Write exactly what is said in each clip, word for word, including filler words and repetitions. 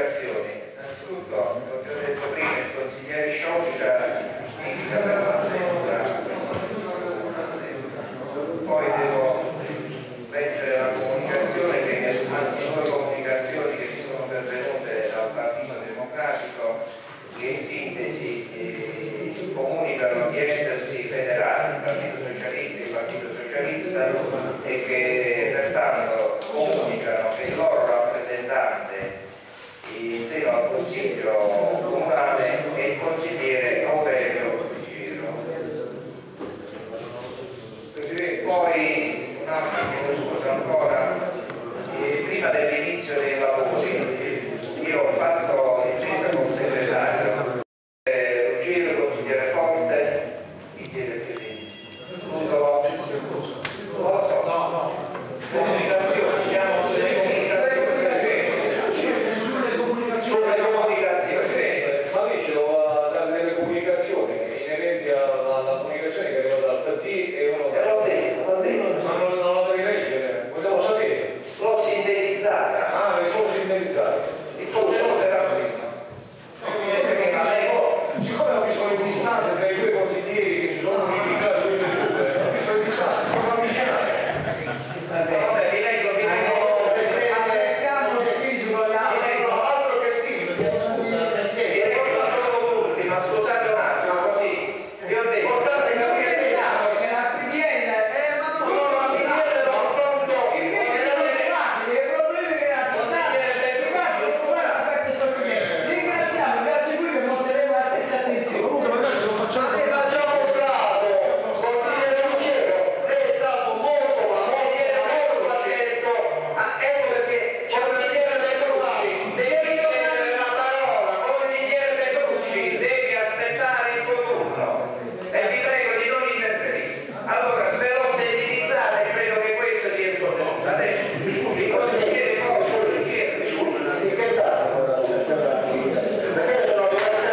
comunicazioni. Innanzitutto, come ho già detto prima, il consigliere Scioscia si giustifica per l'assenza. Poi devo leggere la comunicazione, che, anzi due comunicazioni che mi sono pervenute dal Partito Democratico, che in sintesi eh, comunicano di essersi federali, il Partito Socialista e il Partito Socialista, e che pertanto comunicano che il loro rappresentante in seno al Consiglio Comunale è il consigliere Aurelio Giro. Poi un attimo, scusa ancora, eh, prima dell'inizio dei lavori io ho fatto intesa con il segretario eh, Ruggero, consigliere Forte, chi chiede più non lo so, no, no, comunicazioni, siamo sulle comunicazioni, sulle comunicazioni, ma invece lo dare delle comunicazioni inerenti alla comunicazione che arriva dal P D e uno che l'ho detto, l'ho detto, ma non, non la devi leggere, vogliamo sapere. l'ho sintetizzata. Ah, le sono sintetizzate. Il contenuto era questo. Siccome ho visto le distanze tra i due consiglieri che si sono unificati tutti e due, ho visto le distanze, sono avvicinati. Vabbè, vi leggo, vi leggo. altro che stile, Vi leggo solo l'ultima, scusate un attimo, così. Vi ho detto. portate capire che la P D L eh ma no, no, la P D L non conto invece sono facili, i problemi che la città si faccio scuola aperte sorprese. Ringraziamo, grazie a cui che mostreremo la stessa attenzione. comunque magari se lo facciamo lei l'ha già mostrato consigliere Ruggero, lei è stato molto ma molto molto attento. Ah, ecco perché c'è una Consigliere Petrucci, devi chiedere la parola. Consigliere Petrucci, devi aspettare il tuo turno. E vi prego di non interferire. Allora, però sintetizzare, credo che questo sia il contenuto. Adesso, il consigliere Forte, di che data? Perché sono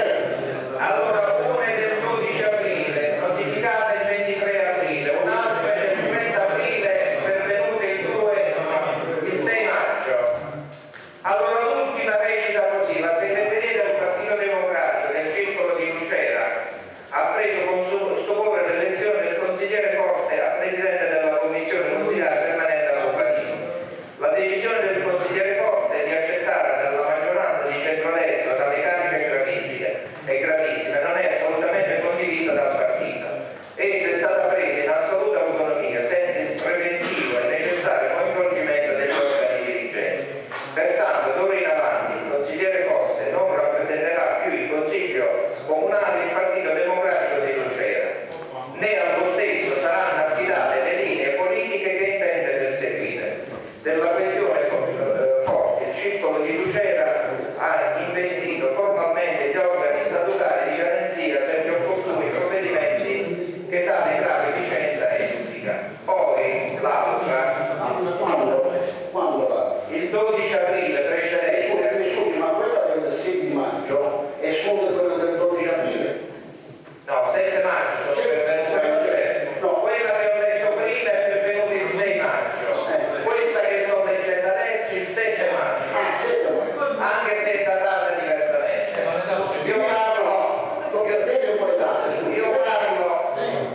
allora, una è del dodici aprile, notificata il ventitré aprile, un'altra è del trenta aprile, pervenute il due, il sei maggio. Allora, l'ultima recita così: la segreteria del Partito Democratico del Circolo di Lucera ha preso con su- stupore l'elezione del consigliere Forte a presidente della commissione consigliare permanente all'urbanismo. La decisione del consigliere Forte di accettare dalla maggioranza di centrodestra dalle cariche gravissime e gravissime non è assolutamente condivisa dal partito. Essa è stata presa in assoluta autonomia, senza il preventivo e necessario coinvolgimento degli organi dirigenti. Pertanto, d'ora in avanti, il consigliere Forte non rappresenterà più il Consiglio Comunale del Partito Democratico di Lucera, né allo stesso saranno affidate le linee politiche che intende perseguire. Della questione eh, Forte, il Circolo di Lucera ha investito formalmente gli organi statutari di garanzia per gli opportuni provvedimenti che tale grave vicenda esplica. Poi l'altra, quando? Quando va? il dodici aprile precedente. Scusi, ma quella del sei di maggio esclude quella del dodici aprile? No, sette maggio sono pervenute. No, quella che ho detto prima è pervenuta il sei maggio. Questa che sto leggendo adesso il sette maggio. Ah, sette maggio. Anche se è datata diversamente. Io parlo, Perché deve poi dare. io parlo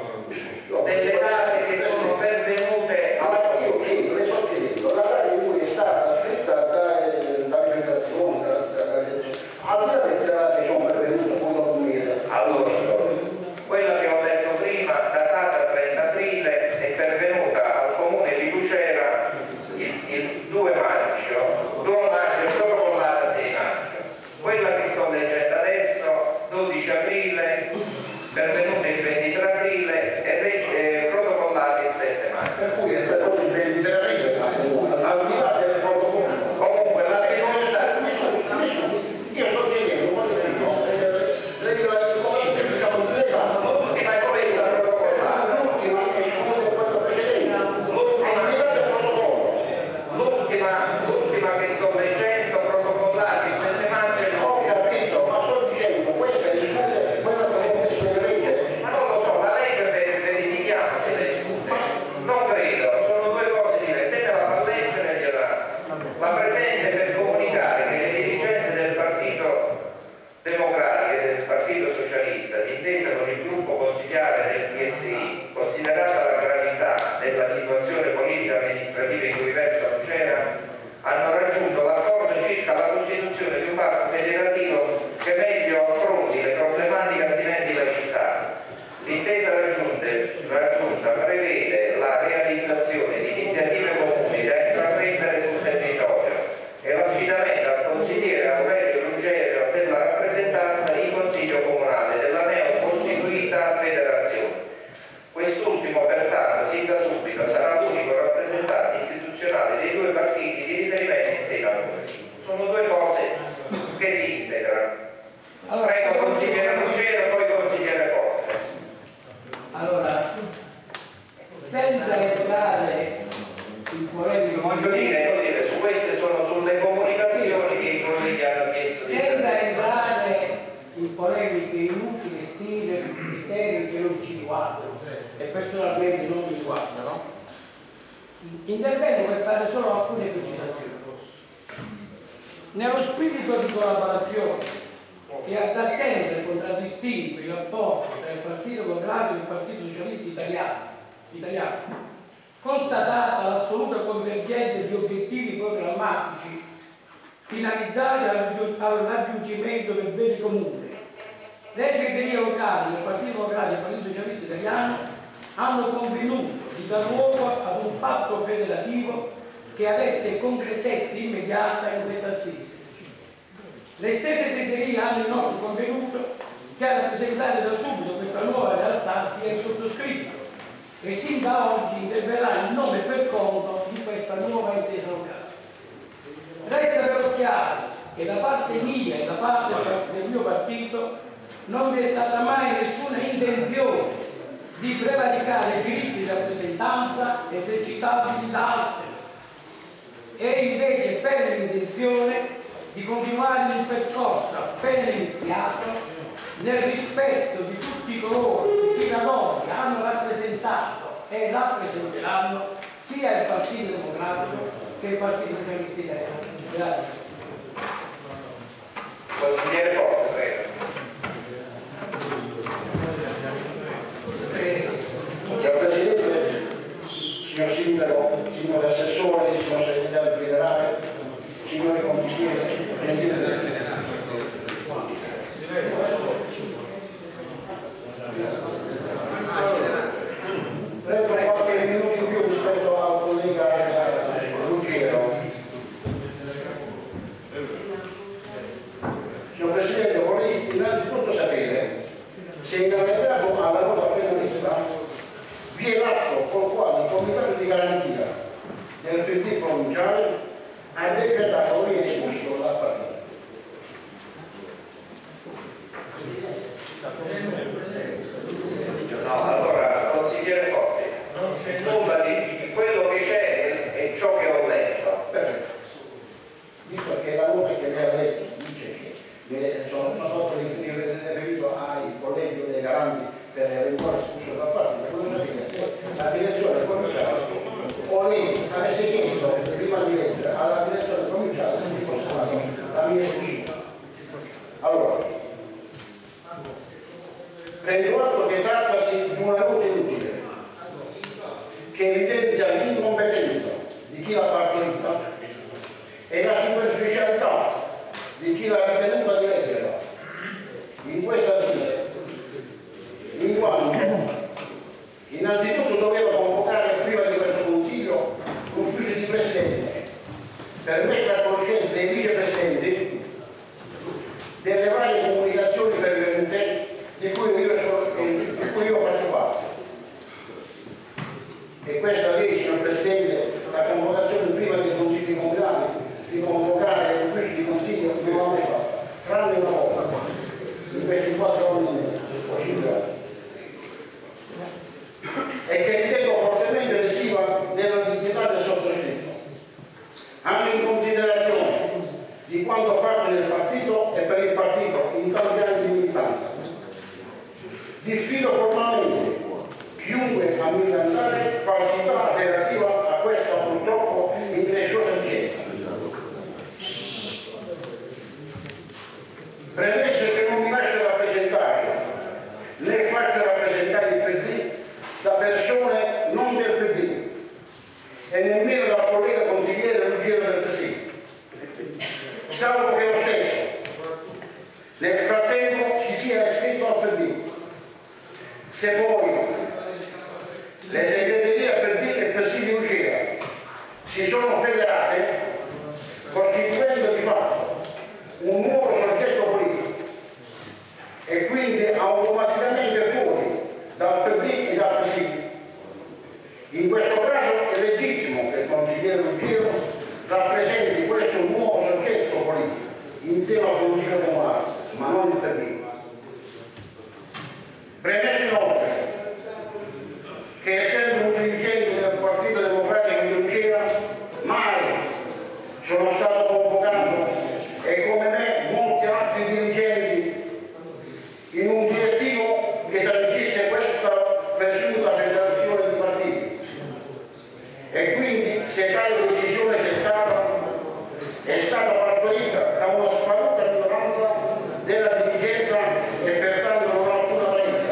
delle date che sono pervenute. Allora io chiedo, le sto chiedendo, la data in cui è stata scritta dalla presentazione, al di là delle date che sono pervenute con un mese. Allora, quella che ho detto prima, datata trenta aprile, è pervenuta al comune di Lucera il, il due maggio, due maggio protocollata sei maggio. Quella che sto leggendo adesso, dodici aprile, pervenuta il ventitré aprile e reg- eh, protocollata il sette maggio. Per cui è per il ventitré aprile, al di là del protocollo. Comunque la seconda, Io sto chiedendo, quando dico, lei la patto federativo che meglio affronti le problematiche attinenti alla città. L'intesa raggiunta prevede la realizzazione di iniziative comuni da intraprendere sul territorio e l'affidamento al consigliere Aurelio Ruggero della rappresentanza in Consiglio Comunale della neocostituita federazione. Quest'ultimo, pertanto, sin da subito sarà l'unico rappresentante istituzionale dei due partiti di riferimento in seno al Consiglio. Sono due cose che si integrano. Prego consigliere Ruggero e poi consigliere Forte. Allora, senza entrare in polemica, Voglio dire, voglio dire, su queste sono sulle comunicazioni che i colleghi hanno chiesto di senza sapere. entrare in polemiche inutili, stili, sterili che non ci riguardano e personalmente non mi riguardano, intervengo per fare solo alcune precisazioni. Nello spirito di collaborazione che ha da sempre contraddistinto il rapporto tra il Partito Democratico e il Partito Socialista Italiano, italiano constatata l'assoluta convergenza di obiettivi programmatici finalizzati al raggiungimento del bene comune, le segreterie locali del Partito Democratico e del Partito Socialista Italiano hanno convenuto di dar luogo ad un patto federativo che avesse concretezza immediata in questa assise. Le stesse segreterie hanno inoltre convenuto che a rappresentare da subito questa nuova realtà sia il sottoscritto, che sin da oggi interverrà in nome e per conto di questa nuova intesa locale. Resta però chiaro che da parte mia e da parte del mio partito non vi è stata mai nessuna intenzione di prevaricare diritti di rappresentanza esercitabili da altri, e invece per l'intenzione di continuare un percorso appena iniziato nel rispetto di tutti coloro che fino ad oggi hanno rappresentato e rappresenteranno sia il Partito Democratico che il Partito Socialista Italiano. Grazie. Consigliere Forte, prego. Signor Presidente, signor Sindaco, signor Assessore, signor Segretario Federale, signori consiglieri, Presidente. Prendo qualche minuto in più rispetto al collega Ruggero. Signor Presidente, vorrei innanzitutto sapere se in allegato alla nota appena letta vi è l'atto col quale il Comitato di Garanzia del P D provinciale ha decretato lui espulso dal partito. No, allora, consigliere Forte, nulla di quello che c'è è ciò che ho letto. Perfetto. Visto che la nota che lei ha letto dice che sono stato riferito ai colleghi dei garanti per l'eventuale espulso dal partito, quello che la direzione provinciale o lei avesse chiesto prima di leggere alla direzione provinciale se mi fosse fatto la mia espulsione. Allora, prendo atto che trattasi di una nota inutile che evidenzia l'incompetenza di chi l'ha partorita e la superficialità di chi l'ha ritenuta di leggerla in questa sede, in quanto innanzitutto doveva convocare prima di questo Consiglio l'ufficio di Presidenza per mettere a conoscenza dei vicepresidenti delle varie comunicazioni pervenute di cui io, sono, di cui io faccio parte. E questa legge, signor Presidente, la convocazione prima dei consigli comunali, di convocare l'ufficio di consiglio non l'ho mai fatta, tranne una volta, in questi quattro anni o cinque anni. E che ritengo fortemente lesiva della dignità del sottoscritto, anche in considerazione di quanto fatto nel partito e per il partito in tanti anni di militanza. Diffido formalmente chiunque a militare falsità relativa a questa purtroppo incresciosa vicenda. Premesso che non mi lascio rappresentare né faccio rappresentare il P D da persone non del P D e nemmeno dal collega consigliere Ruggero del P S I, salvo che lo stesso Se poi le segreterie per D e per Sidi Lucera si sono federate, costituendo di fatto un nuovo soggetto politico e quindi automaticamente fuori dal P D e dal P S I. In questo caso è legittimo che il consigliere Lucero rappresenti questo nuovo soggetto politico insieme al consiglio comunale, ma non il P D. Premetto inoltre che essendo un dirigente del Partito Democratico di Lucera mai sono stato convocato e come me molti altri dirigenti in un direttivo che sancisse questa presunta federazione di partiti e quindi se tale decisione c'è stata è stata partorita da una sparuta minoranza della dirigenza e pertanto non ha alcuna valenza.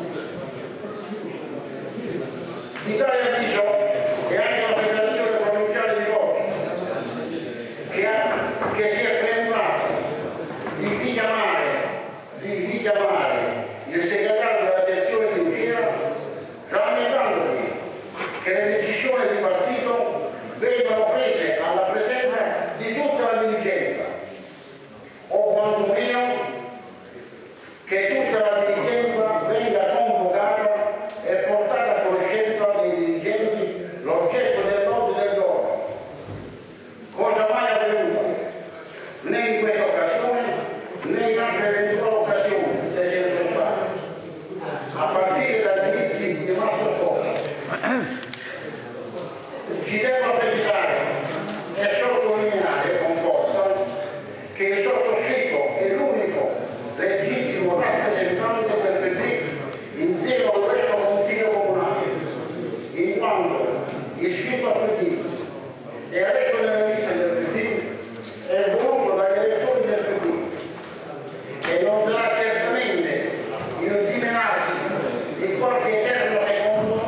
Di tale avviso è anche la federazione provinciale di Roma che, ha, che si è premurata di richiamare, di richiamare il segretario della sezione di Lucera rammentandogli che le decisioni di partito vengono prese alla presenza di tutta la dirigenza o quantomeno che tutta la dirigenza venga convocata e portata a conoscenza dei dirigenti l'oggetto del voto del giorno, cosa mai avvenuta né in questa occasione né in altre eventuali occasioni se ce ne sono state, a partire dagli inizi di marzo scorso. Ci devo precisare e sottolineare con forza che il sottoscritto è l'unico legittimo rappresentante del P D insieme a questo consiglio comunale, in quanto iscritto al P D e eletto nelle liste del P D è voluto dagli elettori del P D e non sarà certamente il dimenarsi di qualche eterno secondo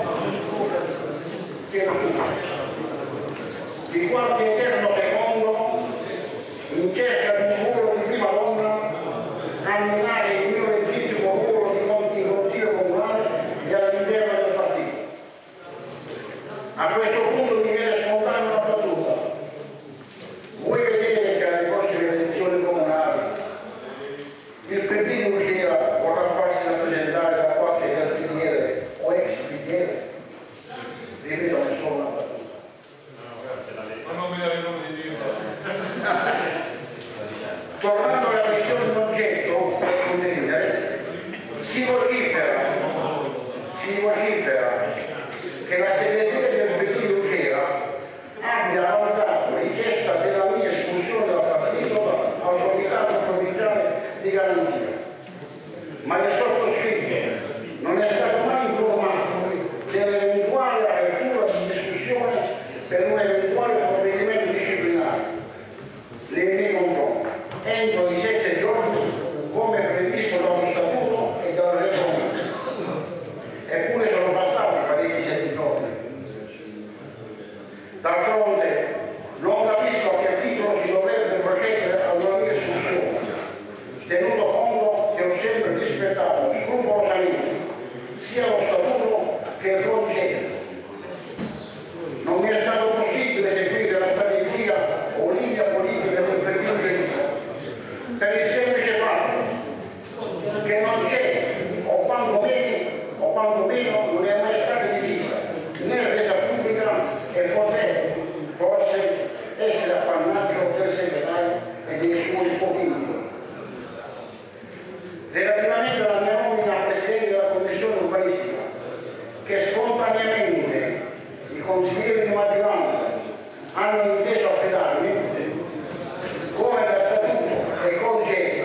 di qualche eterno secondo in cerca di un ruolo di prima donna a minare il mio legittimo ruolo di consiglio comunale e all'interno del partito. A questo punto mi viene spontanea una battuta. Vuoi vedere che alle prossime elezioni comunali il P D di Lucera vorrà farsi rappresentare da qualche cancelliere o ex pidiere? Ripeto, non solo una battuta. Ma non mi dare il nome di Dio. Tornando alla questione in oggetto, per condividere, si vocifera, si vocifera che la segreteria del P D di Lucera abbia avanzato richiesta della mia espulsione dal partito al comitato provinciale di garanzia, ma il sottoscritto non è stato mai informato dell'eventuale apertura di discussione per un eventuale provvedimento disciplinare nei miei confronti entro i sette giorni come previsto dallo statuto e dal regolamento. Eppure sono passati parecchi sette giorni. D'altronde non capisco a che titolo si dovrebbe procedere ad una mia espulsione, tenuto conto che ho sempre rispettato scrupolosamente sia lo statuto che il codice. Non mi è stato possibile seguire la strategia o linea politica del Presidente per il semplice fatto che non c'è o quantomeno, o quantomeno non è mai stata divisa né resa pubblica e potrebbe forse essere appannaggio del segretario e dei suoi pochini. Relativamente alla mia nomina a Presidente della Commissione Urbanistica, che spontaneamente i consiglieri di maggioranza hanno inteso affidarmi, come da statuto e codice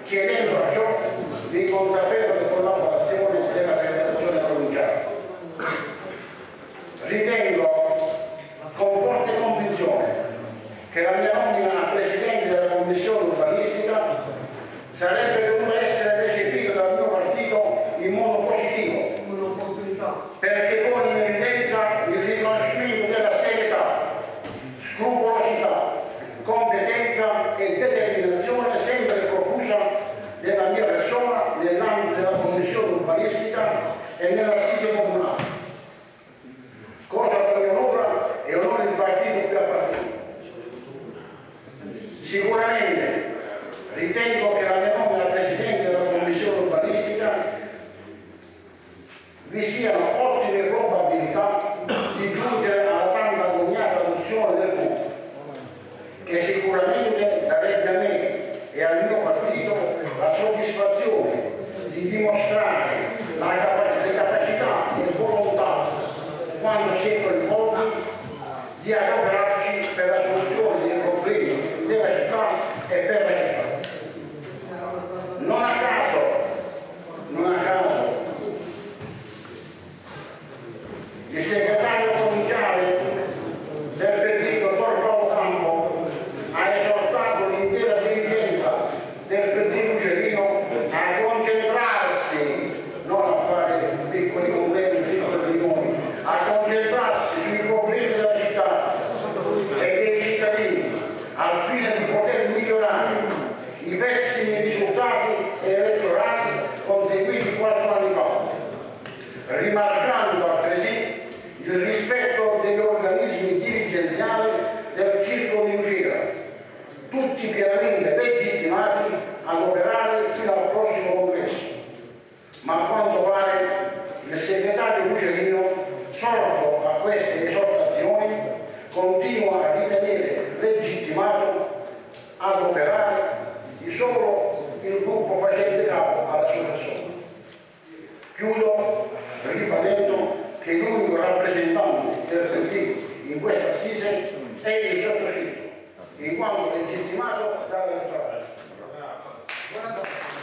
chiedendo a ciò di consapevole collaborazione della federazione provinciale. Ritengo con forte convinzione che la mia nomina a Presidente della Commissione urbanistica sarebbe dovuta essere recepita dal mio partito in modo positivo, perché pone in evidenza il riconoscimento della serietà, scrupolosità, competenza e determinazione sempre profusa della mia persona nell'ambito della Commissione urbanistica e nell'assise comunale, cosa che mi onora e onora il partito più appartiene. Sicuramente ritengo che la mia nomina a Presidente della Commissione urbanistica vi siano ottime probabilità di giungere alla tanto agognata adozione del punto, che sicuramente darebbe a me e al mio partito la soddisfazione di dimostrare la capac- le capacità e volontà, quando si è coinvolti, di adoperarci per la soluzione dei problemi della città e per la città. Non a caso, non a caso, il segretario provinciale del P D, dottor Paolo Campo, ha esortato l'intera dirigenza del P D Lucerino a concentrarsi, non a fare piccoli problemi, piccoli riunioni, a concentrarsi sui problemi della città e dei cittadini, al fine di poter migliorare i pessimi risultati elettorali conseguiti quattro anni fa, rimarcando altresì il rispetto degli organismi dirigenziali del Circolo di Lucera, tutti pienamente legittimati ad operare fino al prossimo congresso. Ma a quanto pare il segretario Lucerino, sordo a queste esortazioni, continua a ritenere legittimato ad operare di solo il gruppo facente capo alla sua persona. Chiudo ribadendo che l'unico rappresentante del P D in questa assise è il sottoscritto, in quanto legittimato dall'elettorato.